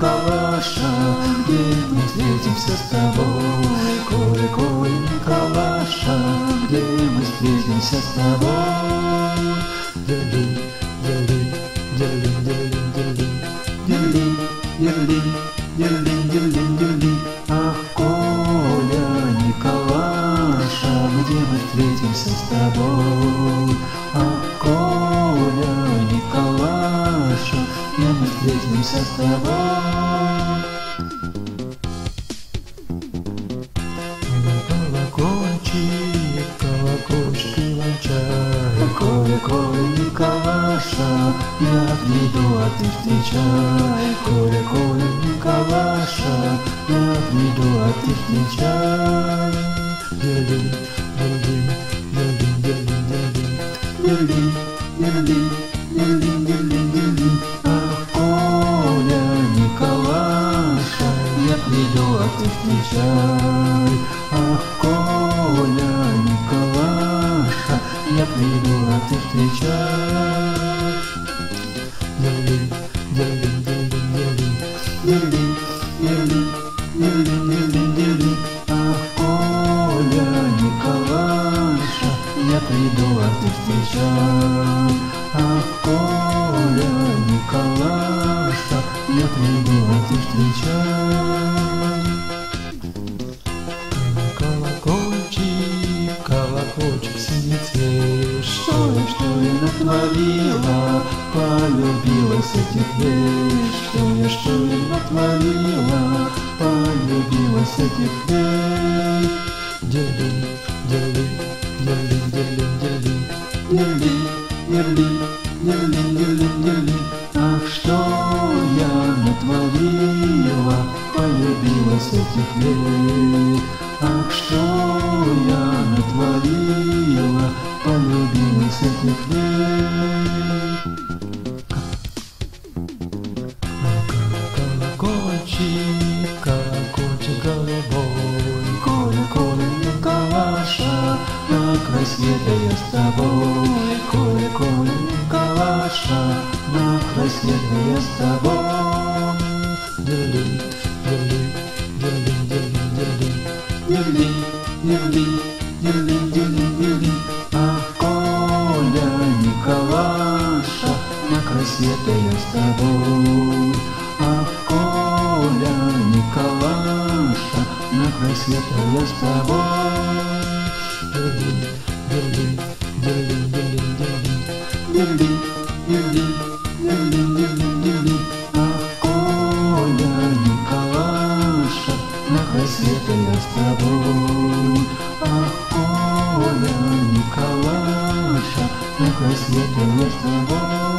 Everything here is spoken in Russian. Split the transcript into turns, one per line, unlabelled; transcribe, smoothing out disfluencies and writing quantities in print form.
Николаша, где мы встретимся с тобой? Коля, Коля, Николаша, где мы встретимся с тобой? Дерли, дерли, дерли, дерли, дерли, дерли, дерли, дерли, дерли. Ах, Коля, Николаша, где мы встретимся с тобой? Ах, Коля, Николаша, где мы встретимся с тобой? Колокольчик, колокольчик иван-чай. Коля, Коля, Николаша, я приду, а ты встречай. Коля, Коля, Николаша, я приду, а ты встречай. Дерли, дерли, дерли, дерли, дерли, дерли, дерли, дерли, дерли. Ах, Коля, Николаша, я приду, а ты встречай. Ах, Коля, Николаша, я приду, а ты встречай. Дерли, дерли, дерли, дерли, дерли, дерли, дерли, дерли. Ах, Коля, Николаша, я приду, а ты встречай. Ах, Коля, Николаша, я приду, а ты встречай. Колокольчик, колокольчик синий цвет. Что я натворила, полюбилась этих вещь. Что я натворила, полюбилась этих вещь. Дерли, дерли, дерли, дерли, дерли, дерли, дерли, дерли, дерли, дерли. Ах, что я натворила, полюбилась этих вещь. Ах, что я натворила, полюбилась этих вещь. Колокольчик, колокольчик голубой. Коля, Коля, Николаша, на край света я с тобой. Коля, Коля, Николаша, на край света я с тобой. Дерли, дерли, дерли, дерли, дерли, дерли, дерли, дерли, дерли. Ах, Коля, Николаша, на край света я с тобой. Ах, Коля, Николаша, на край света я с тобой. Дерли, дерли, дерли, дерли, дерли, дерли, дерли, дерли, дерли. Ах, Коля, Николаша, на край света я с тобой. Ах, Коля, Николаша, на край света я с тобой.